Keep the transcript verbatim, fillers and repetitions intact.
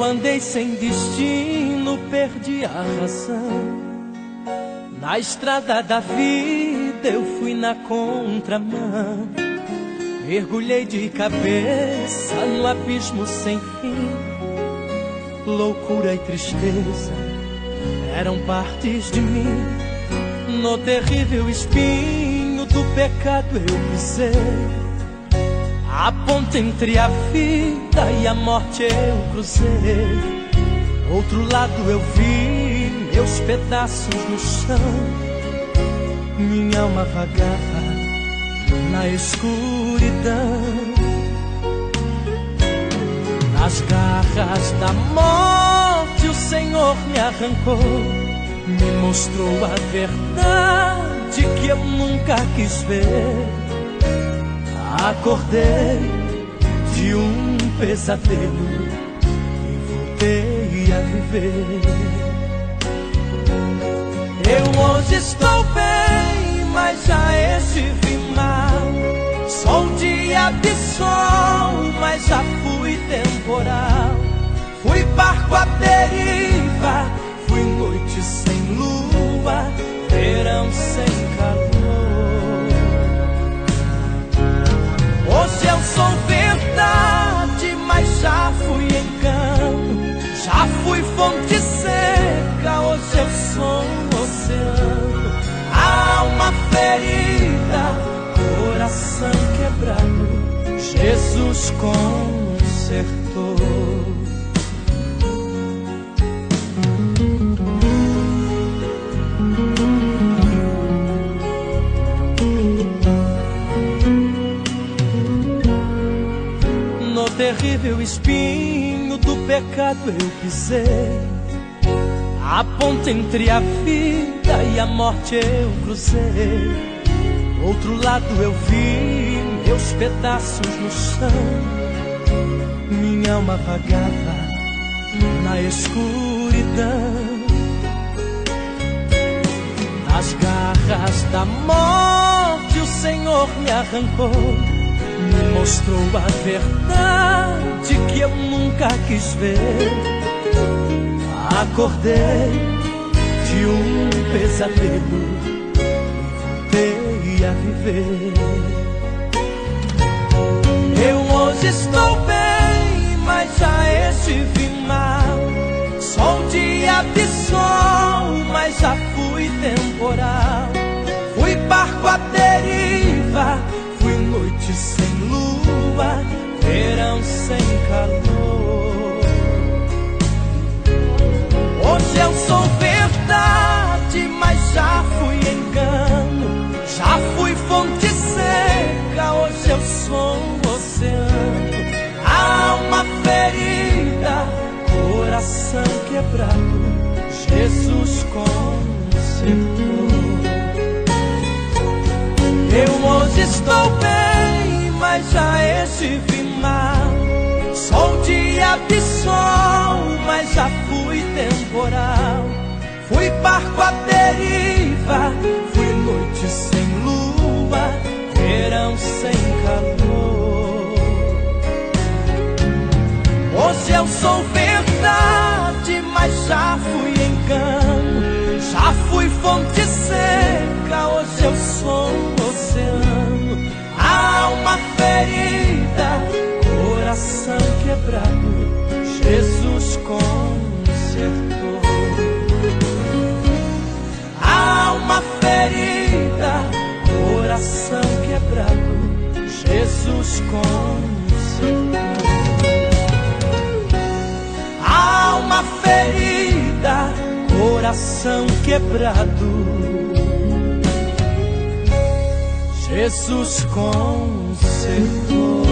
Eu andei sem destino, perdi a razão. Na estrada da vida eu fui na contramão. Mergulhei de cabeça no abismo sem fim. Loucura e tristeza eram partes de mim. No terrível espinho do pecado eu pisei. A ponte entre a vida e a morte eu cruzei. Outro lado eu vi meus pedaços no chão. Minha alma vagava na escuridão. Nas garras da morte o Senhor me arrancou. Me mostrou a verdade que eu nunca quis ver. Acordei de um pesadelo e voltei a viver. Eu hoje estou bem, mas já estive mal. Sou dia de sol, mas já fui temporal. Fui barco à deriva, fui noite sem lua, verão sem calor. Hoje eu sou verdade, mas já fui engano. Já fui fonte seca, hoje eu sou um oceano. Alma ferida, coração quebrado, Jesus consertou. No terrível espinho do pecado eu pisei. A ponte entre a vida e a morte eu cruzei. Outro lado eu vi meus pedaços no chão. Minha alma vagava na escuridão. Nas garras da morte o Senhor me arrancou. Me mostrou a verdade que eu nunca quis ver. Acordei de um pesadelo e voltei a viver. Eu hoje estou bem, mas já estive mal. Sou dia de sol, mas já fui temporal. Fui barco à deriva, fui noite sem lua, verão sem calor. Hoje eu sou verdade, mas já fui engano. Já fui fonte seca, hoje eu sou um oceano. Alma ferida, coração quebrado, Jesus consertou. Eu hoje estou bem, mas já estive mal. Sou dia de sol, mas já fui temporal. Fui barco à deriva, fui noite sem lua, verão sem calor. Hoje eu sou verdade, mas já fui engano. Já fui fonte seca, hoje eu sou um oceano. Alma ferida, coração quebrado, Jesus consertou. Alma ferida, coração quebrado, Jesus consertou. Alma ferida, coração quebrado, Jesus consertou.